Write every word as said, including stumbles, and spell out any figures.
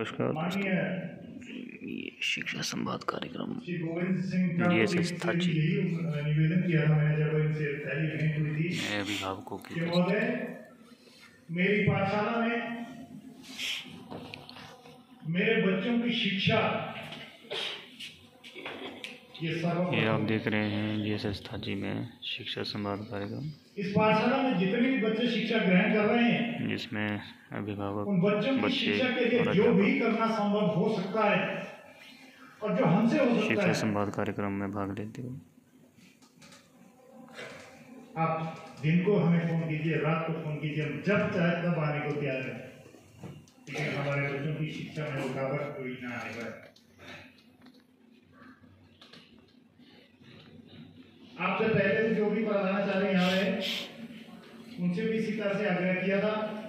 नमस्कार दोस्तों, ये शिक्षा संवाद कार्यक्रम जी एस एस था जी अभिभावकों की मेरी पाठशाला में मेरे बच्चों की शिक्षा ये ये आप देख रहे हैं जी एस एस था जी में शिक्षा संवाद कार्यक्रम। इस पाठशाला में जितने भी बच्चे शिक्षा ग्रहण कर रहे हैं जिसमें अभिभावक उन बच्चों की शिक्षा के लिए जो भी करना संभव हो सकता है और जो हमसे हो सकता शिक्षा है संवाद कार्यक्रम में भाग लेते हुए आप दिन को हमें फोन कीजिए, रात को फोन कीजिए, हम जब चाहे तब आने को तैयार हैं, लेकिन हमारे बच्चों की शिक्षा में रुकावट कोई ना आएगा। आपसे पहले जो भी प्रधानाचार्य यहाँ रहे उनसे भी इसी तरह से आग्रह किया था